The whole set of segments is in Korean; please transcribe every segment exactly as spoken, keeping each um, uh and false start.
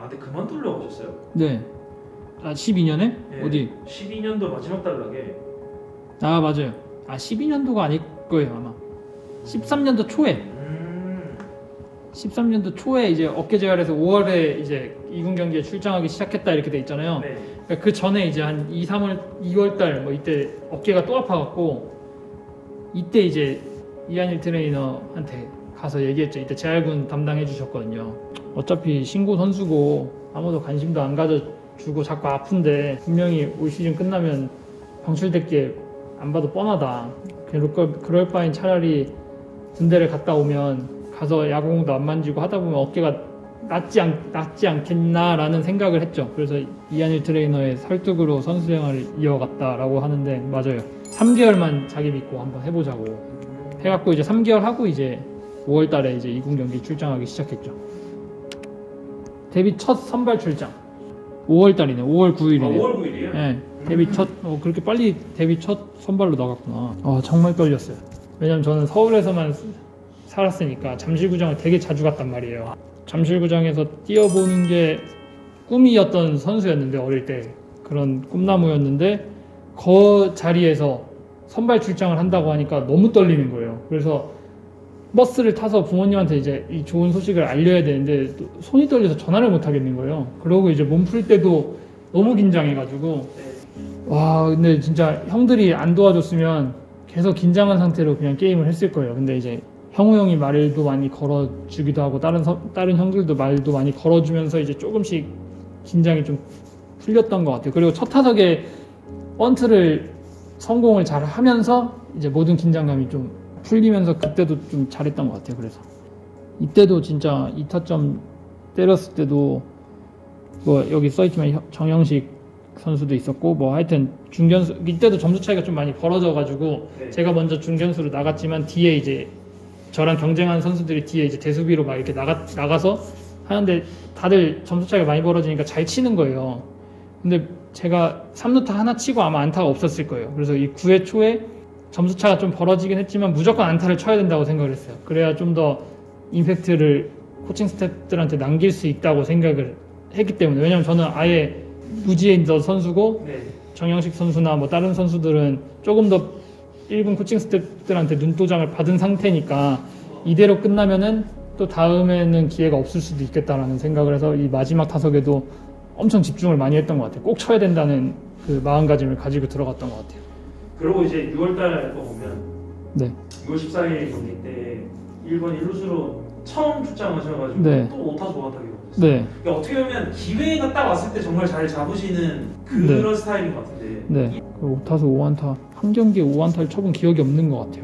아 근데 그만두려고 하셨어요? 네. 아 십이 년에? 네, 어디? 십이 년도 마지막 단락에. 아 맞아요. 아 십이 년도가 아닐 거예요 아마. 십삼 년도 초에. 음. 십삼 년도 초에 이제 어깨 재활에서 오월에 이제 이군 경기에 출장하기 시작했다 이렇게 돼 있잖아요. 네. 그러니까 그 전에 이제 한 이, 삼월, 이월 달 뭐 이때 어깨가 또 아파갖고 이때 이제 이한일 트레이너한테 가서 얘기했죠. 이때 재활군 담당해 주셨거든요. 어차피 신고 선수고 아무도 관심도 안 가져주고 자꾸 아픈데 분명히 올 시즌 끝나면 방출될 게 안 봐도 뻔하다. 그럴, 거, 그럴 바엔 차라리 군대를 갔다 오면 가서 야구공도 안 만지고 하다 보면 어깨가 낫지, 않, 낫지 않겠나라는 생각을 했죠. 그래서 이한일 트레이너의 설득으로 선수 생활을 이어갔다라고 하는데 맞아요. 삼 개월만 자기 믿고 한번 해보자고 해갖고 이제 삼 개월 하고 이제 오월 달에 이제 이군 경기 출장하기 시작했죠. 데뷔 첫 선발 출장 오월 달이네. 오월 구일이네. 아, 오월 구일이에요? 네. 데뷔 첫 어, 그렇게 빨리 데뷔 첫 선발로 나갔구나. 아 정말 떨렸어요. 왜냐면 저는 서울에서만 살았으니까 잠실구장을 되게 자주 갔단 말이에요. 잠실구장에서 뛰어보는 게 꿈이었던 선수였는데 어릴 때 그런 꿈나무였는데 그 자리에서 선발 출장을 한다고 하니까 너무 떨리는 거예요. 그래서 버스를 타서 부모님한테 이제 이 좋은 소식을 알려야 되는데 또 손이 떨려서 전화를 못 하겠는 거예요. 그러고 이제 몸 풀 때도 너무 긴장해가지고 와 근데 진짜 형들이 안 도와줬으면 계속 긴장한 상태로 그냥 게임을 했을 거예요. 근데 이제 형우 형이 말도 많이 걸어주기도 하고 다른 서, 다른 형들도 말도 많이 걸어주면서 이제 조금씩 긴장이 좀 풀렸던 것 같아요. 그리고 첫 타석에 번트를 성공을 잘 하면서 이제 모든 긴장감이 좀 풀리면서 그때도 좀 잘했던 것 같아요. 그래서 이때도 진짜 이 타점 때렸을 때도 뭐 여기 써있지만 정영식 선수도 있었고 뭐 하여튼 중견수 이때도 점수 차이가 좀 많이 벌어져가지고 네. 제가 먼저 중견수로 나갔지만 뒤에 이제 저랑 경쟁하는 선수들이 뒤에 이제 대수비로 막 이렇게 나가, 나가서 하는데 다들 점수 차이가 많이 벌어지니까 잘 치는 거예요. 근데 제가 삼 루타 하나 치고 아마 안타가 없었을 거예요. 그래서 이 구 회 초에 점수 차가 좀 벌어지긴 했지만 무조건 안타를 쳐야 된다고 생각을 했어요. 그래야 좀 더 임팩트를 코칭 스태프들한테 남길 수 있다고 생각을 했기 때문에. 왜냐면 저는 아예 무지에 있던 선수고 네. 정영식 선수나 뭐 다른 선수들은 조금 더 일 군 코칭 스태프들한테 눈도장을 받은 상태니까 이대로 끝나면은 또 다음에는 기회가 없을 수도 있겠다라는 생각을 해서 이 마지막 타석에도 엄청 집중을 많이 했던 것 같아요. 꼭 쳐야 된다는 그 마음가짐을 가지고 들어갔던 것 같아요. 그리고 이제 유월 달 거 보면 네. 유월 십사일 경기 때 일 번 일 루수로 처음 출장하셔가지고 네. 또 오 타수 오 안타기 됐어요. 네. 그러니까 어떻게 보면 기회가 딱 왔을 때 정말 잘 잡으시는 그런 네. 스타일인 것 같은데. 네. 오 타수 오 안타 한 경기에 오 안타를 쳐본 기억이 없는 것 같아요.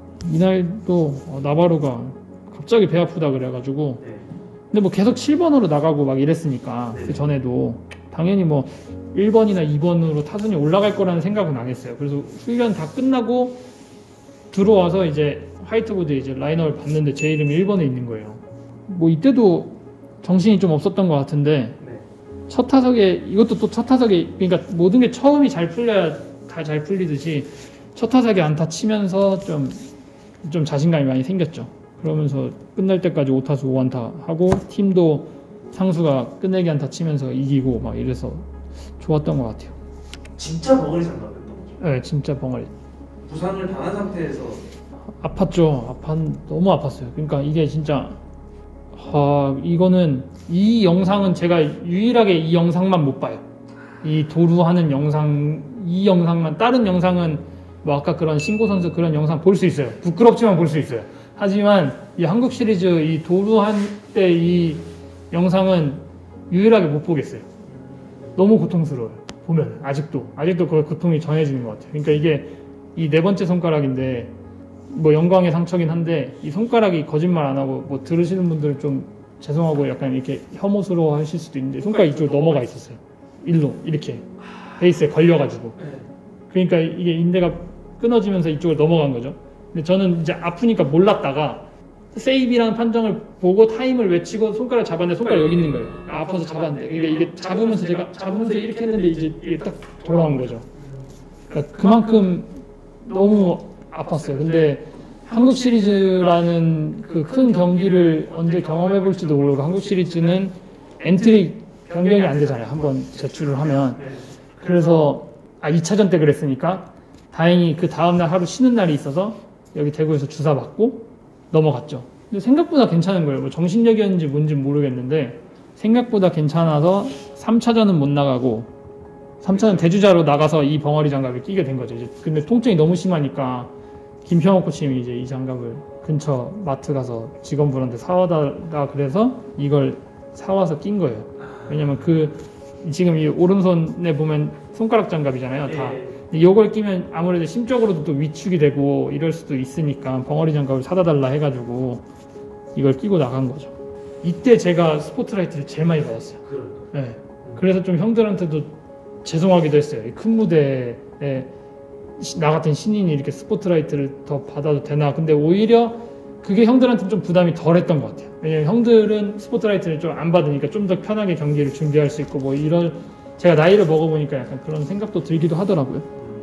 이날도 어, 나바로가 갑자기 배 아프다 그래가지고 네. 근데 뭐 계속 칠 번으로 나가고 막 이랬으니까 네. 그 전에도 당연히 뭐 일 번이나 이 번으로 타순이 올라갈 거라는 생각은 안 했어요. 그래서 훈련 다 끝나고 들어와서 이제 화이트보드에 이제 라인업을 봤는데 제 이름이 일 번에 있는 거예요. 뭐 이때도 정신이 좀 없었던 것 같은데 네. 첫 타석에 이것도 또 첫 타석에 그러니까 모든 게 처음이 잘 풀려야 다 잘 풀리듯이 첫 타석에 안타 치면서 좀, 좀 자신감이 많이 생겼죠. 그러면서 끝날 때까지 오 타수 오 안타 하고 팀도 상수가 끝내기 안타 치면서 이기고 막 이래서 좋았던 것 같아요. 진짜 벙어리 장갑이었던 거죠. 네, 진짜 벙어리. 부상을 당한 상태에서 아팠죠. 아팠 너무 아팠어요. 그러니까 이게 진짜 아, 이거는 이 영상은 제가 유일하게 이 영상만 못 봐요. 이 도루하는 영상 이 영상만 다른 영상은 뭐 아까 그런 신고 선수 그런 영상 볼 수 있어요. 부끄럽지만 볼 수 있어요. 하지만 이 한국 시리즈 이 도루한 때 이 영상은 유일하게 못 보겠어요. 너무 고통스러워요. 보면 아직도 아직도 그 고통이 전해지는 것 같아요. 그러니까 이게 이 네 번째 손가락인데 뭐 영광의 상처긴 한데 이 손가락이 거짓말 안 하고 뭐 들으시는 분들은 좀 죄송하고 약간 이렇게 혐오스러워 하실 수도 있는데 손가락 이쪽으로 넘어가 있었어요. 일로 이렇게 베이스에 걸려가지고. 그러니까 이게 인대가 끊어지면서 이쪽으로 넘어간 거죠. 근데 저는 이제 아프니까 몰랐다가 세이브라는 판정을 보고 타임을 외치고 손가락 잡았는데 손가락 여기 있는 거예요. 아파서 잡았는데. 그러니까 이게 잡으면서 제가 잡으면서 이렇게 했는데 이제 이게 딱 돌아온 거죠. 그러니까 그만큼 너무 아팠어요. 근데 한국 시리즈라는 그 큰 경기를 언제 경험해 볼지도 모르고 한국 시리즈는 엔트리 변경이 안 되잖아요. 한번 제출을 하면. 네. 그래서 아 이 차전 때 그랬으니까 다행히 그 다음날 하루 쉬는 날이 있어서 여기 대구에서 주사 맞고 넘어갔죠. 근데 생각보다 괜찮은 거예요. 뭐 정신력이었는지 뭔지 모르겠는데 생각보다 괜찮아서 삼 차전은 못 나가고 삼 차전 대주자로 나가서 이 벙어리 장갑을 끼게 된 거죠. 이제 근데 통증이 너무 심하니까 김평호 코치님이 이제 이 장갑을 근처 마트 가서 직원분한테 사와달라 그래서 이걸 사와서 낀 거예요. 왜냐면 그 지금 이 오른손에 보면 손가락 장갑이잖아요. 다. 네. 이걸 끼면 아무래도 심적으로도 또 위축이 되고 이럴 수도 있으니까 벙어리 장갑을 사다 달라 해가지고 이걸 끼고 나간 거죠. 이때 제가 스포트라이트를 제일 많이 받았어요. 그럼. 네. 그래서 좀 형들한테도 죄송하기도 했어요. 이 큰 무대에 나 같은 신인이 이렇게 스포트라이트를 더 받아도 되나. 근데 오히려 그게 형들한테는 좀 부담이 덜했던 것 같아요. 왜냐면 형들은 스포트라이트를 좀 안 받으니까 좀 더 편하게 경기를 준비할 수 있고 뭐 이런 제가 나이를 먹어보니까 약간 그런 생각도 들기도 하더라고요.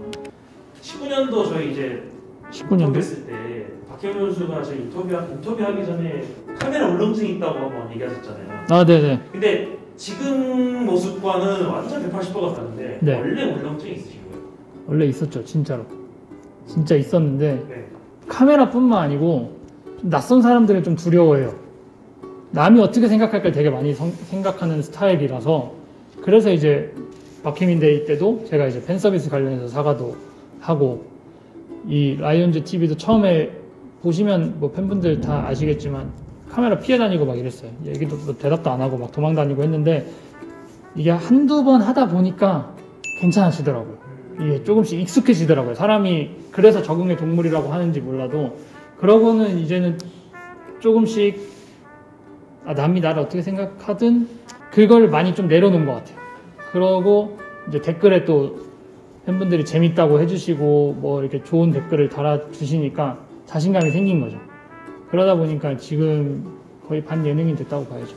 십구 년도 저희 이제 십구 년도? 인터뷰했을 때 박혜민 선수가 저희 인터뷰 인터뷰하기 전에 카메라 울렁증이 있다고 한번 얘기하셨잖아요. 아, 네네. 근데 지금 모습과는 완전 백팔십 도가 다른데 네. 원래 울렁증이 있으신 거예요? 원래 있었죠, 진짜로. 진짜 있었는데 네. 카메라뿐만 아니고 좀 낯선 사람들을 좀 두려워해요. 남이 어떻게 생각할까 되게 많이 성, 생각하는 스타일이라서 그래서 이제 박혜민 데이 때도 제가 이제 팬서비스 관련해서 사과도 하고 이 라이온즈 티비도 처음에 보시면 뭐 팬분들 다 아시겠지만 카메라 피해 다니고 막 이랬어요. 얘기도 뭐 대답도 안 하고 막 도망 다니고 했는데 이게 한두 번 하다 보니까 괜찮아지더라고요. 이게 조금씩 익숙해지더라고요. 사람이 그래서 적응의 동물이라고 하는지 몰라도 그러고는 이제는 조금씩 아, 남이 나를 어떻게 생각하든 그걸 많이 좀 내려놓은 것 같아요. 그러고 이제 댓글에 또 팬분들이 재밌다고 해주시고 뭐 이렇게 좋은 댓글을 달아주시니까 자신감이 생긴 거죠. 그러다 보니까 지금 거의 반 예능인 됐다고 봐야죠.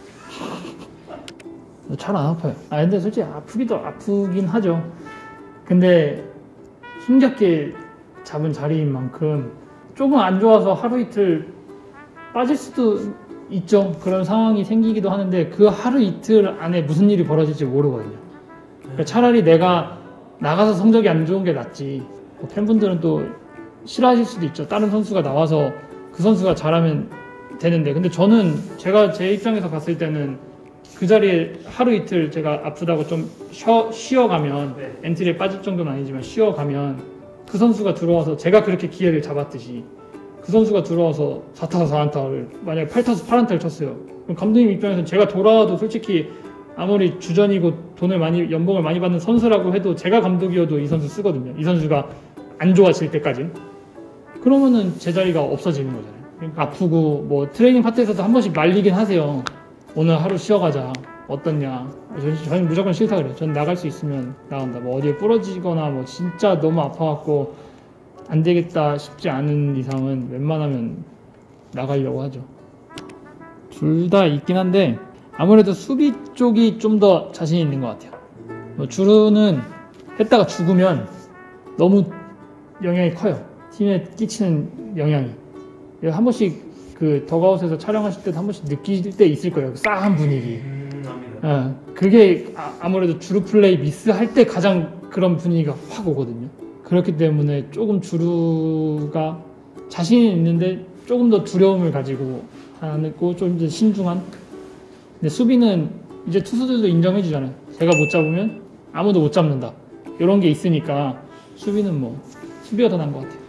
잘 안 아파요. 아 근데 솔직히 아프기도 아프긴 하죠. 근데 힘겹게 잡은 자리인 만큼 조금 안 좋아서 하루 이틀 빠질 수도 있죠. 그런 상황이 생기기도 하는데 그 하루 이틀 안에 무슨 일이 벌어질지 모르거든요. 그러니까 차라리 내가 나가서 성적이 안 좋은 게 낫지. 뭐 팬분들은 또 싫어하실 수도 있죠. 다른 선수가 나와서 그 선수가 잘하면 되는데 근데 저는 제가 제 입장에서 봤을 때는 그 자리에 하루 이틀 제가 아프다고 좀 쉬어, 쉬어가면 네. 엔트리에 빠질 정도는 아니지만 쉬어가면 그 선수가 들어와서 제가 그렇게 기회를 잡았듯이 그 선수가 들어와서 사 타수 사 안타를 만약에 팔 타수 팔 안타를 쳤어요. 그럼 감독님 입장에서는 제가 돌아와도 솔직히 아무리 주전이고 돈을 많이 연봉을 많이 받는 선수라고 해도 제가 감독이어도 이 선수 쓰거든요. 이 선수가 안 좋아질 때까지. 그러면은 제 자리가 없어지는 거잖아요. 그러니까 아프고 뭐 트레이닝 파트에서도 한 번씩 말리긴 하세요. 오늘 하루 쉬어가자. 어떻냐. 저는, 저는 무조건 싫다 그래요. 전 나갈 수 있으면 나간다. 뭐 어디에 부러지거나 뭐 진짜 너무 아파갖고 안 되겠다 싶지 않은 이상은 웬만하면 나가려고 하죠. 둘 다 있긴 한데 아무래도 수비 쪽이 좀 더 자신 있는 것 같아요. 뭐 주루는 했다가 죽으면 너무 영향이 커요. 팀에 끼치는 영향이. 한 번씩 그 덕아웃에서 촬영하실 때도 한 번씩 느낄 때 있을 거예요. 그 싸한 분위기. 음, 압니다. 어, 그게 아, 아무래도 주루 플레이 미스할 때 가장 그런 분위기가 확 오거든요. 그렇기 때문에 조금 주루가 자신이 있는데 조금 더 두려움을 가지고 하고 좀 더 신중한. 근데 수비는 이제 투수들도 인정해 주잖아요. 제가 못 잡으면 아무도 못 잡는다. 이런 게 있으니까 수비는 뭐 수비가 더 나은 것 같아요.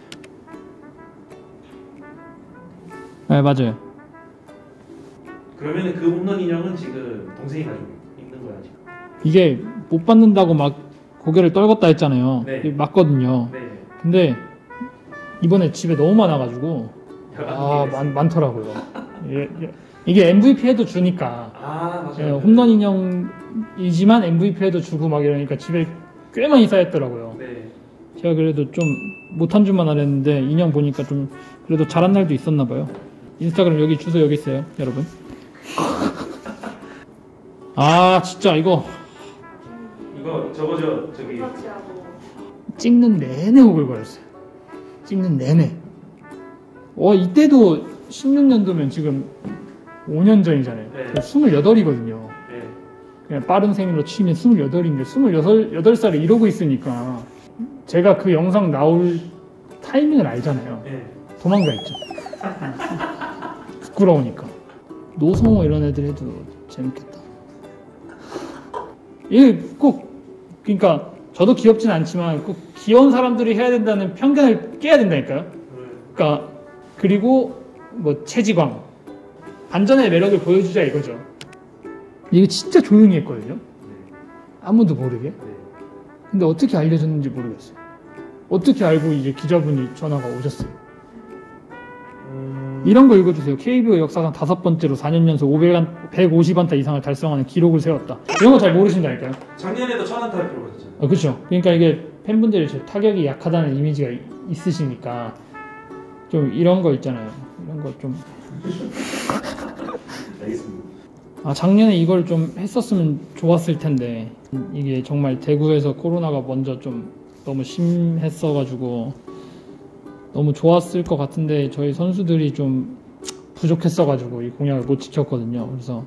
네, 맞아요. 그러면 그 홈런 인형은 지금 동생이 가지고 있는 거야 지금. 이게 못 받는다고 막 고개를 떨궜다 했잖아요. 네. 이게 맞거든요. 네. 근데 이번에 집에 너무 많아가지고 아 아, 많, 많더라고요. 예, 예. 이게 엠브이피에도 주니까 아 예, 맞아요. 홈런 인형이지만 엠브이피에도 주고 막 이러니까 집에 꽤 많이 쌓였더라고요. 네. 제가 그래도 좀 못한 줄만 알았는데 인형 보니까 좀 그래도 잘한 날도 있었나 봐요. 인스타그램 여기 주소 여기 있어요, 여러분. 아 진짜 이거 이거 저거 저 저기 찍는 내내 오글거렸어요. 찍는 내내. 어 이때도 십육 년도면 지금 오 년 전이잖아요. 네. 저 스물여덟이거든요. 네. 그냥 빠른 세밀로 치면 스물여덟인데 스물여덟 살에 이러고 있으니까 제가 그 영상 나올 타이밍을 알잖아요. 네. 도망가 있죠. 부끄러우니까. 노성호 이런 애들 해도 재밌겠다. 이게 꼭 그러니까 저도 귀엽진 않지만 꼭 귀여운 사람들이 해야 된다는 편견을 깨야 된다니까요. 그러니까 그리고 뭐 최지광 반전의 매력을 보여주자 이거죠. 이게 진짜 조용히 했거든요. 아무도 모르게. 근데 어떻게 알려졌는지 모르겠어요. 어떻게 알고 이제 기자분이 전화가 오셨어요. 음... 이런 거 읽어주세요. 케이비오 역사상 다섯 번째로 사 년 연속 백오십 안타 이상을 달성하는 기록을 세웠다. 이런 거 잘 모르신다니까요. 작년에도 천 안타를 기록하셨잖아요. 아, 그렇죠. 그러니까 이게 팬분들이 타격이 약하다는 이미지가 있으시니까 좀 이런 거 있잖아요. 이런 거 좀. 알겠습니다. 아, 작년에 이걸 좀 했었으면 좋았을 텐데 이게 정말 대구에서 코로나가 먼저 좀 너무 심했어가지고 너무 좋았을 것 같은데 저희 선수들이 좀 부족했어가지고 이 공약을 못 지켰거든요. 그래서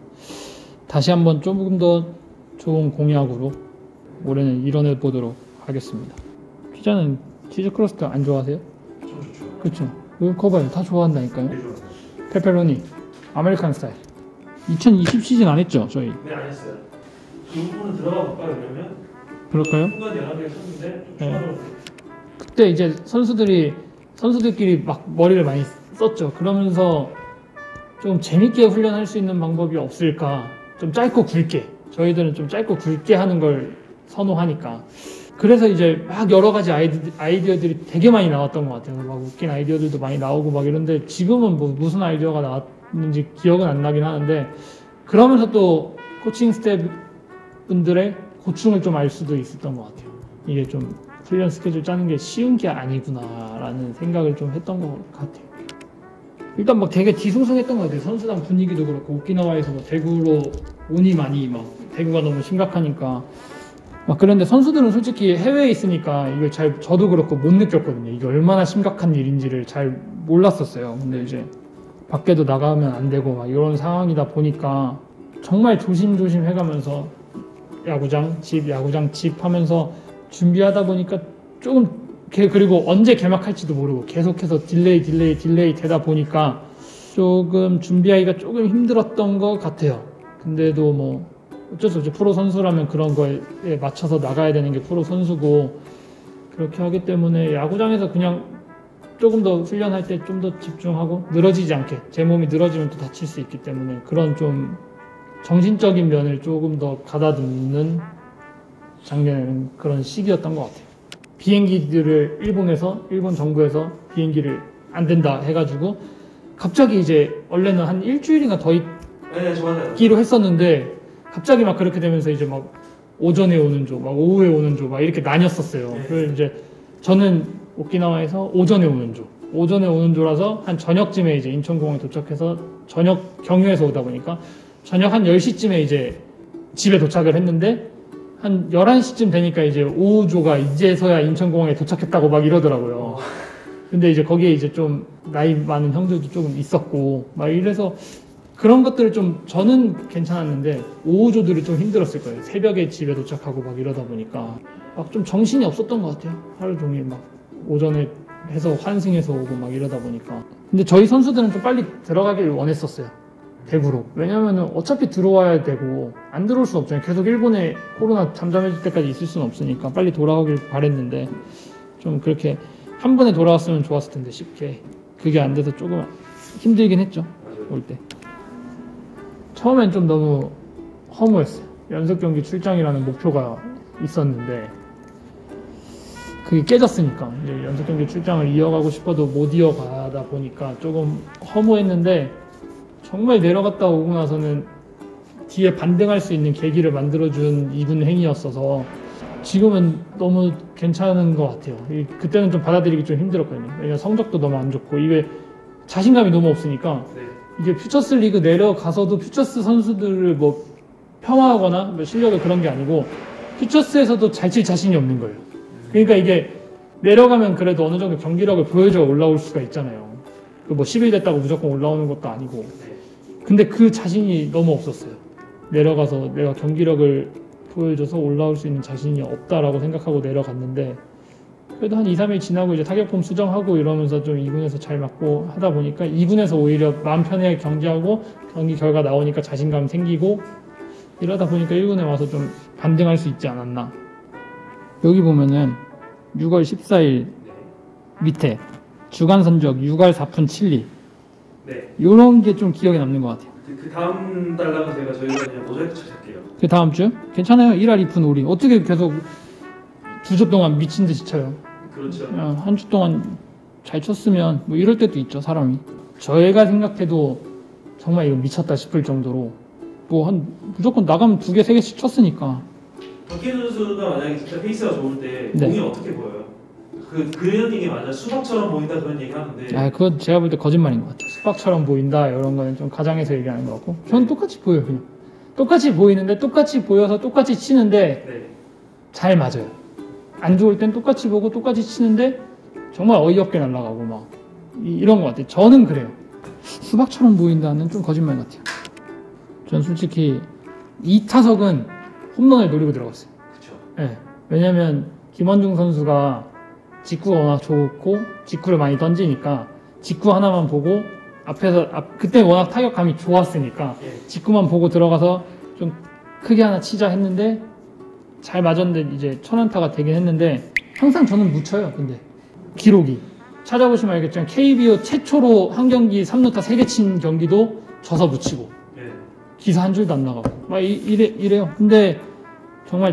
다시 한번 조금 더 좋은 공약으로 올해는 이뤄내 보도록 하겠습니다. 피자는 치즈 크러스트 안 좋아하세요? 좀 좋죠. 그렇죠. 그거 봐요. 다 좋아한다니까요. 네, 좋아요. 페페로니 아메리칸 스타일. 이천이십 시즌 안 했죠 저희? 네, 안 했어요. 그 부분은 들어가 볼까요 그러면? 그럴까요? 순간 연합에 섰는데 좀 네. 추가로. 그때 이제 선수들이 선수들끼리 막 머리를 많이 썼죠. 그러면서 좀 재밌게 훈련할 수 있는 방법이 없을까? 좀 짧고 굵게. 저희들은 좀 짧고 굵게 하는 걸 선호하니까. 그래서 이제 막 여러 가지 아이디, 아이디어들이 되게 많이 나왔던 것 같아요. 막 웃긴 아이디어들도 많이 나오고 막 이런데 지금은 뭐 무슨 아이디어가 나왔는지 기억은 안 나긴 하는데 그러면서 또 코칭 스태프 분들의 고충을 좀 알 수도 있었던 것 같아요. 이게 좀 훈련 스케줄 짜는 게 쉬운 게 아니구나라는 생각을 좀 했던 것 같아요. 일단 막 되게 뒤숭숭했던 것 같아요. 선수단 분위기도 그렇고 오키나와에서 뭐 대구로 오니 많이 막 대구가 너무 심각하니까 막 그런데 선수들은 솔직히 해외에 있으니까 이걸 잘 저도 그렇고 못 느꼈거든요. 이게 얼마나 심각한 일인지를 잘 몰랐었어요. 근데 이제 밖에도 나가면 안 되고 막 이런 상황이다 보니까 정말 조심조심 해가면서 야구장 집 야구장 집 하면서 준비하다 보니까 조금 그리고 언제 개막할지도 모르고 계속해서 딜레이 딜레이 딜레이 되다 보니까 조금 준비하기가 조금 힘들었던 것 같아요. 근데도 뭐 어쩔 수 없죠. 프로 선수라면 그런 거에 맞춰서 나가야 되는 게 프로 선수고 그렇게 하기 때문에 야구장에서 그냥 조금 더 훈련할 때 좀 더 집중하고 늘어지지 않게 제 몸이 늘어지면 또 다칠 수 있기 때문에 그런 좀 정신적인 면을 조금 더 가다듬는 작년에는 그런 시기였던 것 같아요. 비행기들을 일본에서 일본 정부에서 비행기를 안 된다 해가지고 갑자기 이제 원래는 한 일주일인가 더 네, 좋아요. 있기로 했었는데 갑자기 막 그렇게 되면서 이제 막 오전에 오는 조, 막 오후에 오는 조, 막 이렇게 나뉘었었어요. 네. 그래서 이제 저는 오키나와에서 오전에 오는 조, 오전에 오는 조라서 한 저녁쯤에 이제 인천공항에 도착해서 저녁 경유해서 오다 보니까 저녁 한 열 시쯤에 이제 집에 도착을 했는데 한 열한 시쯤 되니까 이제 오후 조가 이제서야 인천공항에 도착했다고 막 이러더라고요. 근데 이제 거기에 이제 좀 나이 많은 형들도 조금 있었고 막 이래서 그런 것들을 좀 저는 괜찮았는데 오후조들이 좀 힘들었을 거예요. 새벽에 집에 도착하고 막 이러다 보니까 막 좀 정신이 없었던 것 같아요. 하루 종일 막 오전에 해서 환승해서 오고 막 이러다 보니까. 근데 저희 선수들은 좀 빨리 들어가길 원했었어요. 대구로. 왜냐면은 어차피 들어와야 되고 안 들어올 수 없잖아요. 계속 일본에 코로나 잠잠해질 때까지 있을 수는 없으니까 빨리 돌아오길 바랬는데 좀 그렇게 한 번에 돌아왔으면 좋았을 텐데 쉽게 그게 안 돼서 조금 힘들긴 했죠. 올 때. 처음엔 좀 너무 허무했어요. 연속 경기 출장이라는 목표가 있었는데 그게 깨졌으니까 이제 연속 경기 출장을 이어가고 싶어도 못 이어가다 보니까 조금 허무했는데 정말 내려갔다 오고 나서는 뒤에 반등할 수 있는 계기를 만들어준 이군 행위였어서 지금은 너무 괜찮은 것 같아요. 그때는 좀 받아들이기 좀 힘들었거든요. 왜냐면 성적도 너무 안 좋고 이게 자신감이 너무 없으니까 네. 이게 퓨처스 리그 내려가서도 퓨처스 선수들을 뭐 폄하하거나 뭐 실력을 그런 게 아니고 퓨처스에서도 잘 칠 자신이 없는 거예요. 그러니까 이게 내려가면 그래도 어느 정도 경기력을 보여줘 올라올 수가 있잖아요. 그 뭐 십 일 됐다고 무조건 올라오는 것도 아니고. 근데 그 자신이 너무 없었어요. 내려가서 내가 경기력을 보여줘서 올라올 수 있는 자신이 없다라고 생각하고 내려갔는데 그래도 한 이, 삼 일 지나고 이제 타격폼 수정하고 이러면서 좀 이 군에서 잘 맞고 하다 보니까 이 군에서 오히려 마음 편하게 경기하고 경기 결과 나오니까 자신감 생기고 이러다 보니까 일 군에 와서 좀 반등할 수 있지 않았나. 여기 보면은 유월 십사일 밑에 주간 선적 육월 사푼 칠리 네. 이런 게 좀 기억에 남는 것 같아요. 그, 그 다음 달락은 제가 저희가 그냥 모자이크 쳐줄게요. 그 다음 주? 괜찮아요. 일 할 이 푼 오리. 어떻게 계속 두 주 동안 미친 듯이 쳐요. 그렇죠. 한 주 동안 잘 쳤으면 뭐 이럴 때도 있죠, 사람이. 저희가 생각해도 정말 이거 미쳤다 싶을 정도로 뭐 한 무조건 나가면 두 개, 세 개씩 쳤으니까. 박혜준 선수가 만약에 진짜 페이스가 좋을 때 네. 공이 어떻게 보여요? 그 그런 얘기 맞아. 수박처럼 보인다 그런 얘기 하는데. 아, 그건 제가 볼 때 거짓말인 것 같아요. 수박처럼 보인다 이런 거는 좀 가장해서 얘기하는 것 같고 저는 똑같이 보여요, 그냥. 똑같이 보이는데 똑같이 보여서 똑같이 치는데 네. 잘 맞아요. 안 좋을 땐 똑같이 보고 똑같이 치는데 정말 어이없게 날아가고 막 이- 이런 것 같아요. 저는 그래요. 수박처럼 보인다는 좀 거짓말 같아요. 전 솔직히 이 타석은 홈런을 노리고 들어갔어요. 그렇죠. 네. 왜냐면 김원중 선수가 직구가 워낙 좋고 직구를 많이 던지니까 직구 하나만 보고 앞에서 앞, 그때 워낙 타격감이 좋았으니까 예. 직구만 보고 들어가서 좀 크게 하나 치자 했는데 잘 맞았는데 이제 천안타가 되긴 했는데 항상 저는 묻혀요. 근데 기록이 찾아보시면 알겠지만 케이비오 최초로 한 경기 삼 루타 세 개 친 경기도 져서 묻히고 예. 기사 한 줄도 안 나가고 막 이, 이래, 이래요. 근데 정말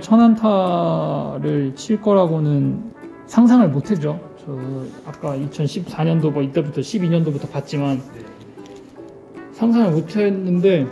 천안타를 칠 거라고는 상상을 못 했죠. 저 아까 이천십사 년도 뭐 이때부터 십이 년도부터 봤지만 네. 상상을 못 했는데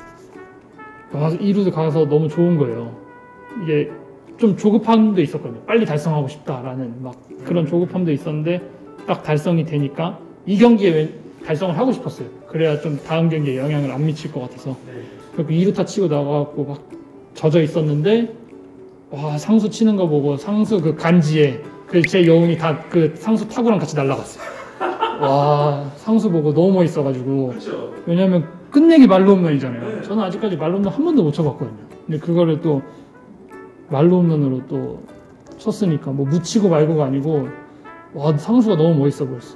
와, 이 루 가서 너무 좋은 거예요. 이게 좀 조급함도 있었거든요. 빨리 달성하고 싶다라는 막 그런 조급함도 있었는데 딱 달성이 되니까 이 경기에 왜 달성을 하고 싶었어요. 그래야 좀 다음 경기에 영향을 안 미칠 것 같아서. 네. 그리고 이 루타 치고 나가고 막 젖어 있었는데 와, 상수 치는 거 보고 상수 그 간지에 그 제 여운이 다 그 상수 타구랑 같이 날아갔어요. 와, 상수 보고 너무 멋있어가지고. 그렇죠. 왜냐면 끝내기 말로 홈런이잖아요. 네. 저는 아직까지 말로 홈런 한 번도 못 쳐봤거든요. 근데 그거를 또 말로 홈런으로 또 쳤으니까 뭐 묻히고 말고가 아니고 와, 상수가 너무 멋있어 보였어.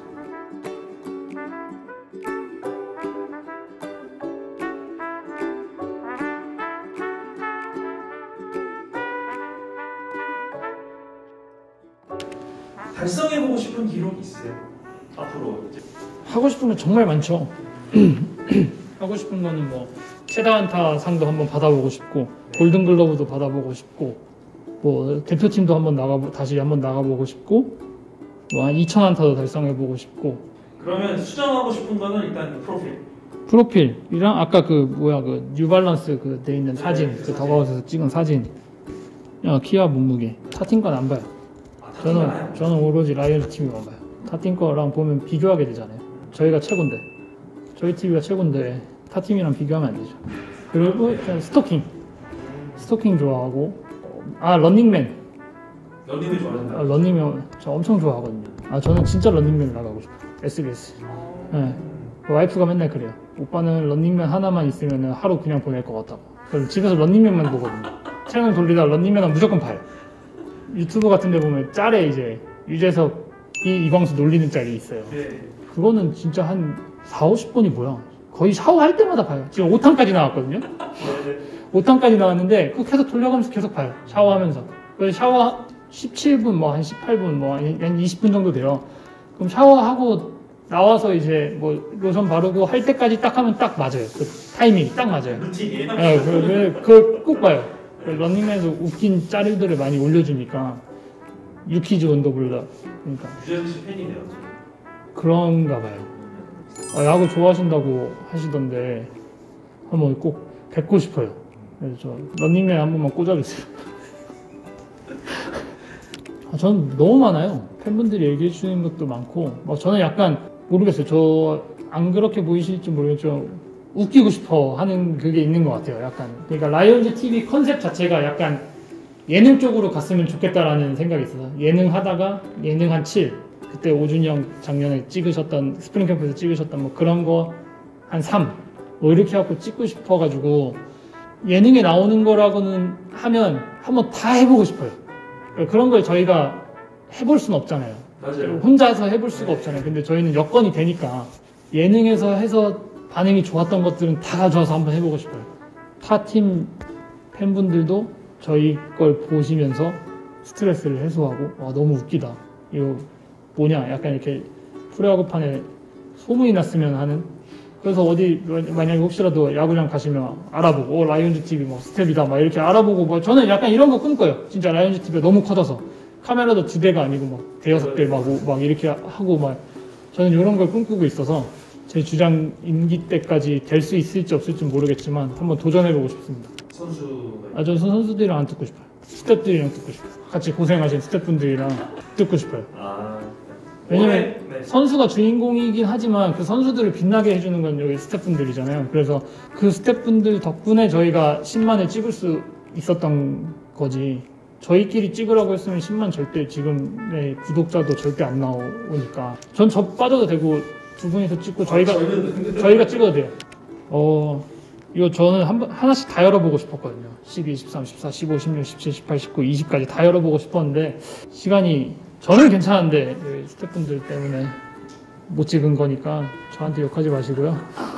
달성해보고 싶은 기록이 있어요? 앞으로 이제. 하고 싶은 건 정말 많죠. 하고 싶은 거는 뭐 최다 안타 상도 한번 받아보고 싶고 골든글러브도 받아보고 싶고 뭐 대표팀도 한번 나가 다시 한번 나가보고 싶고 뭐 한 이천 안타도 달성해보고 싶고. 그러면 수정하고 싶은 거는 일단 그 프로필. 프로필이랑 아까 그 뭐야 그 뉴발란스 그 돼 있는 사진, 네, 그 사진. 더가웃에서 찍은 사진. 야, 키와 몸무게. 타팀 건 안 봐요. 아, 저는 다 저는 오로지 라이언즈 팀만 봐요. 타팀 거랑 보면 비교하게 되잖아요. 저희가 최고인데 저희 티비가 최고인데 타 팀이랑 비교하면 안 되죠. 그리고 일단 스토킹, 스토킹 좋아하고 아 런닝맨, 런닝을 좋아하신다. 아, 런닝맨 저 엄청 좋아하거든요. 아 저는 진짜 런닝맨 나가고 싶어요. 에스비에스. 네. 와이프가 맨날 그래요. 오빠는 런닝맨 하나만 있으면 하루 그냥 보낼 것 같다고. 그래서 집에서 런닝맨만 보거든요. 채널 돌리다 런닝맨은 무조건 봐요. 유튜브 같은 데 보면 짤에 이제 유재석이 이광수 놀리는 짤이 있어요. 네. 그거는 진짜 한 사오십 번이 뭐야. 거의 샤워할 때마다 봐요. 지금 오 탄까지 나왔거든요. 네. 오 탄까지 나왔는데 그거 계속 돌려가면서 계속 봐요. 샤워하면서. 그래서 샤워 십칠 분, 뭐 한 십팔 분, 뭐 한 이십 분 정도 돼요. 그럼 샤워하고 나와서 이제 뭐 로션 바르고 할 때까지 딱 하면 딱 맞아요. 그 타이밍이 딱 맞아요. 루틴이. 네, 그, 그, 그걸 꼭 봐요. 런닝맨에서 웃긴 짤들을 많이 올려주니까 유키즈 언더블라. 그러니까 유재석 씨 팬이네요. 그런가 봐요. 아, 야구 좋아하신다고 하시던데 한번 꼭 뵙고 싶어요. 그래서 저 런닝맨 한 번만 꽂아주세요. 아, 저는 너무 많아요. 팬분들이 얘기해 주시는 것도 많고 뭐 저는 약간 모르겠어요. 저 안 그렇게 보이실지 모르겠지만 웃기고 싶어 하는 그게 있는 것 같아요. 약간 그러니까 라이온즈 티비 컨셉 자체가 약간 예능 쪽으로 갔으면 좋겠다라는 생각이 있어서 예능 하다가 예능 한 칠, 그때 오준이 형 작년에 찍으셨던 스프링 캠프에서 찍으셨던 뭐 그런 거 한 삼, 뭐 이렇게 해갖고 찍고 싶어가지고 예능에 나오는 거라고는 하면 한번 다 해보고 싶어요. 그런 걸 저희가 해볼 수는 없잖아요. 맞아요. 혼자서 해볼 수가 없잖아요. 근데 저희는 여건이 되니까 예능에서 해서 반응이 좋았던 것들은 다 가져와서 한번 해보고 싶어요. 타 팀 팬분들도 저희 걸 보시면서 스트레스를 해소하고 와 너무 웃기다. 이거 뭐냐 약간 이렇게 프로야구판에 소문이 났으면 하는. 그래서 어디 만약에 혹시라도 야구장 가시면 알아보고 어, 라이온즈 티비 뭐 스텝이다 막 이렇게 알아보고 뭐 저는 약간 이런 거 꿈꿔요. 진짜 라이온즈 티비가 너무 커져서 카메라도 두 대가 아니고 막 대여섯 대 막 막 이렇게 하고 막 저는 이런 걸 꿈꾸고 있어서 제 주장 임기 때까지 될 수 있을지 없을지 모르겠지만 한번 도전해보고 싶습니다. 선수가 아, 저 선수들이랑 안 듣고 싶어요. 스태프들이랑 듣고 싶어요. 같이 고생하신 스태프분들이랑 듣고 싶어요. 아 왜냐면 네. 선수가 주인공이긴 하지만 그 선수들을 빛나게 해주는 건 여기 스태프분들이잖아요. 그래서 그 스태프분들 덕분에 저희가 십만을 찍을 수 있었던 거지. 저희끼리 찍으라고 했으면 십만 절대 지금의 구독자도 절대 안 나오니까 전 저 빠져도 되고 두 분이서 찍고 저희가 아, 저희는 저희가 찍어도 돼요. 어 이거 저는 한, 하나씩 다 열어보고 싶었거든요. 십이, 십삼, 십사, 십오, 십육, 십칠, 십팔, 십구, 이십까지 다 열어보고 싶었는데 시간이 저는 괜찮은데 스태프분들 때문에 못 찍은 거니까 저한테 욕하지 마시고요.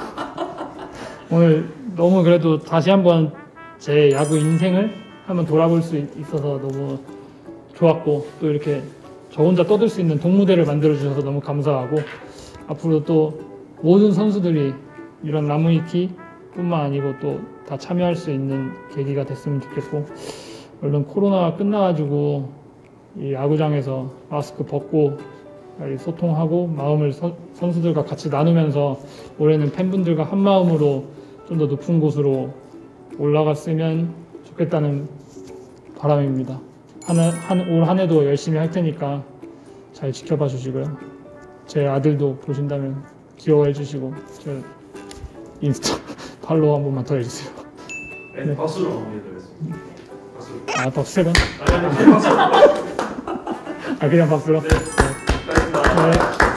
오늘 너무 그래도 다시 한번 제 야구 인생을 한번 돌아볼 수 있어서 너무 좋았고 또 이렇게 저 혼자 떠들 수 있는 동무대를 만들어 주셔서 너무 감사하고 앞으로 또 모든 선수들이 이런 나무위키 뿐만 아니고 또 다 참여할 수 있는 계기가 됐으면 좋겠고 얼른 코로나가 끝나가지고 이 야구장에서 마스크 벗고 소통하고 마음을 서, 선수들과 같이 나누면서 올해는 팬분들과 한 마음으로 좀 더 높은 곳으로 올라갔으면 좋겠다는 바람입니다. 한, 한, 올 한 해도 열심히 할 테니까 잘 지켜봐 주시고요. 제 아들도 보신다면 귀여워해 주시고 제 인스타 팔로우 한 번만 더 해주세요. 네, 네. 박수로 마무리해드리겠습니다. 박수. 아 박수 세 번? 아니 아니 박수. 아 그냥 박수로? 네. 고맙습니다. 네.